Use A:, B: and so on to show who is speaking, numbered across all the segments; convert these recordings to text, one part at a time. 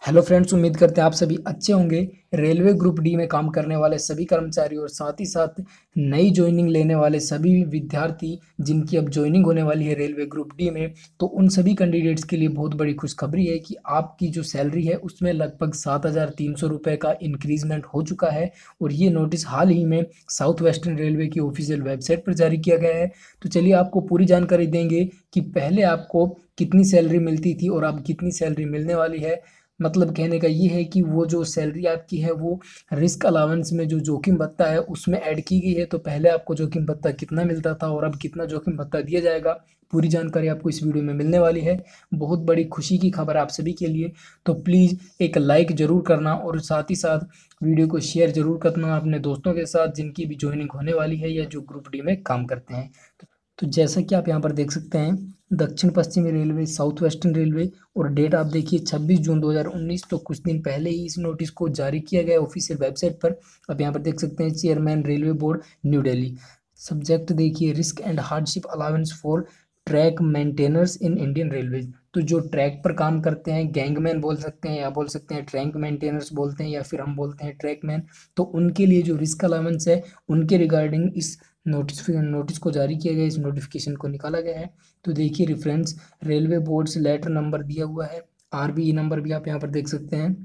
A: Hello friends, उम्मीद करते हैं आप सभी अच्छे होंगे। रेलवे ग्रुप डी में काम करने वाले सभी कर्मचारी और साथ ही साथ नई ज्वाइनिंग लेने वाले सभी विद्यार्थी जिनकी अब ज्वाइनिंग होने वाली है रेलवे ग्रुप डी में, तो उन सभी कैंडिडेट्स के लिए बहुत बड़ी खुशखबरी है कि आपकी जो सैलरी है उसमें लगभग 7,300 रुपये का इंक्रीजमेंट हो चुका है। और ये नोटिस हाल ही में साउथ वेस्टर्न रेलवे की ऑफिशियल वेबसाइट पर जारी किया गया है। तो चलिए आपको पूरी जानकारी देंगे कि पहले आपको कितनी सैलरी मिलती थी और अब कितनी सैलरी मिलने वाली है। मतलब कहने का ये है कि वो जो सैलरी आपकी है वो रिस्क अलाउंस में जो जोखिम भत्ता है उसमें ऐड की गई है। तो पहले आपको जोखिम भत्ता कितना मिलता था और अब कितना जोखिम भत्ता दिया जाएगा, पूरी जानकारी आपको इस वीडियो में मिलने वाली है। बहुत बड़ी खुशी की खबर आप सभी के लिए। तो प्लीज़ एक लाइक ज़रूर करना और साथ ही साथ वीडियो को शेयर ज़रूर करना अपने दोस्तों के साथ जिनकी भी ज्वाइनिंग होने वाली है या जो ग्रुप डी में काम करते हैं। तो जैसा कि आप यहाँ पर देख सकते हैं, दक्षिण पश्चिमी रेलवे, साउथ वेस्टर्न रेलवे, और डेट आप देखिए 26 जून 2019। तो कुछ दिन पहले ही इस नोटिस को जारी किया गया ऑफिशियल वेबसाइट पर। आप यहाँ पर देख सकते हैं, chairman railway board new Delhi. Subject देखिए, risk and hardship allowance for track maintainers in Indian railways. तो जो ट्रैक पर काम करते हैं, गैंगमैन बोल सकते हैं या बोल सकते हैं ट्रैक मेंटेनर्स बोलते हैं या फिर हम बोलते हैं ट्रैकमैन, तो उनके लिए जो रिस्क अलाउंस है उनके रिगार्डिंग इस नोटिस को जारी किया गया, इस नोटिफिकेशन को निकाला गया है। तो देखिए, रेफरेंस रेलवे बोर्ड से लेटर नंबर दिया हुआ है, आरबीई नंबर भी आप यहाँ पर देख सकते हैं।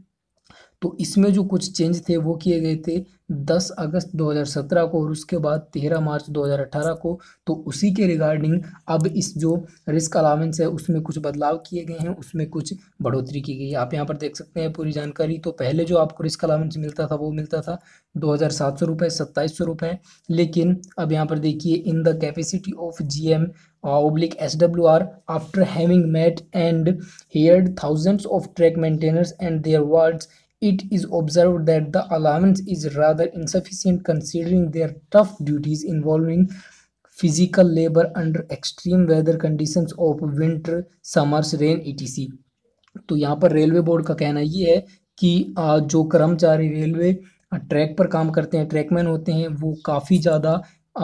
A: तो इसमें जो कुछ चेंज थे वो किए गए थे 10 अगस्त 2017 को और उसके बाद 13 मार्च 2018 को। तो उसी के रिगार्डिंग अब इस जो रिस्क अलाउंस है उसमें कुछ बदलाव किए गए हैं, उसमें कुछ बढ़ोतरी की गई है। आप यहाँ पर देख सकते हैं पूरी जानकारी। तो पहले जो आपको रिस्क अलाउंस मिलता था वो मिलता था 2,700 रुपये, 2,700 रुपये। लेकिन अब यहाँ पर देखिए, in the capacity of GM oblique SWR after having met and heard thousands of track maintainers and their wards, it is observed that the allowance is rather insufficient considering their tough duties involving physical labor under extreme weather conditions of winter, summers, rain, etc. तो यहाँ पर railway board का कहना ये है कि जो कर्मचारी रेलवे ट्रैक पर काम करते हैं, ट्रैकमैन होते हैं, वो काफ़ी ज़्यादा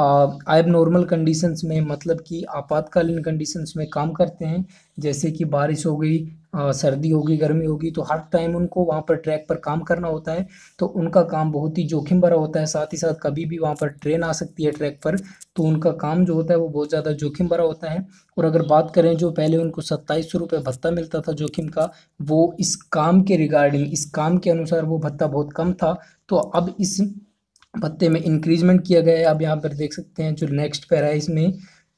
A: एब नॉर्मल कंडीशंस में, मतलब कि आपातकालीन कंडीशंस में काम करते हैं। जैसे कि बारिश हो गई, सर्दी होगी, गर्मी होगी, तो हर टाइम उनको वहाँ पर ट्रैक पर काम करना होता है। तो उनका काम बहुत ही जोखिम भरा होता है। साथ ही साथ कभी भी वहाँ पर ट्रेन आ सकती है ट्रैक पर, तो उनका काम जो होता है वो बहुत ज़्यादा जोखिम भरा होता है। और अगर बात करें, जो पहले उनको 2,700 रुपये भत्ता मिलता था जोखिम का, वो इस काम के रिगार्डिंग, इस काम के अनुसार वो भत्ता बहुत कम था। तो अब इस भत्ते में इंक्रीजमेंट किया गया है। आप यहाँ पर देख सकते हैं जो नेक्स्ट पैरा है इसमें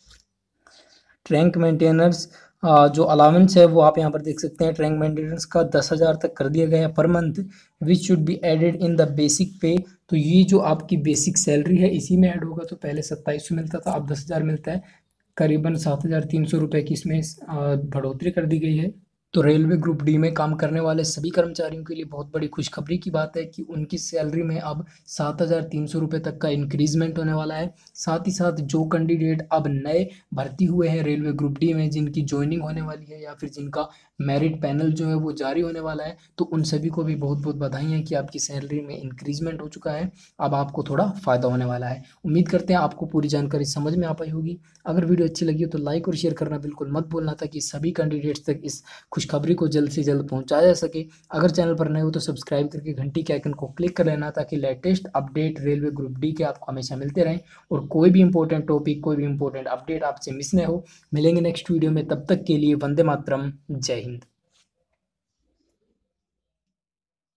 A: ट्रैंक मेंटेनेंस जो अलाउंस है वो आप यहाँ पर देख सकते हैं, ट्रैंक मेंटेनेंस का 10,000 तक कर दिया गया है per month, which should be added in the basic pay. तो ये जो आपकी बेसिक सैलरी है इसी में ऐड होगा। तो पहले 2,700 मिलता था, अब 10,000 मिलता है। करीबन 7,300 रुपये की इसमें बढ़ोतरी कर दी गई है। तो रेलवे ग्रुप डी में काम करने वाले सभी कर्मचारियों के लिए बहुत बड़ी खुशखबरी की बात है कि उनकी सैलरी में अब 7,300 रुपये तक का इंक्रीजमेंट होने वाला है। साथ ही साथ जो कैंडिडेट अब नए भर्ती हुए हैं रेलवे ग्रुप डी में, जिनकी ज्वाइनिंग होने वाली है या फिर जिनका मेरिट पैनल जो है वो जारी होने वाला है, तो उन सभी को भी बहुत बहुत बधाई है कि आपकी सैलरी में इंक्रीजमेंट हो चुका है। अब आपको थोड़ा फ़ायदा होने वाला है। उम्मीद करते हैं आपको पूरी जानकारी समझ में आ पाई होगी। अगर वीडियो अच्छी लगी हो तो लाइक और शेयर करना बिल्कुल मत भूलना, ताकि सभी कैंडिडेट्स तक इस खुशखबरी को जल्द से जल्द पहुंचाया जा सके। अगर चैनल पर नए हो तो सब्सक्राइब करके घंटी के आइकन को क्लिक कर लेना, ताकि latest update railway group D के आपको हमेशा मिलते रहें और कोई भी इंपॉर्टेंट टॉपिक, कोई भी इंपॉर्टेंट अपडेट आपसे मिस न हो। मिलेंगे नेक्स्ट वीडियो में, तब तक के लिए वंदे मातरम, जय हिंद।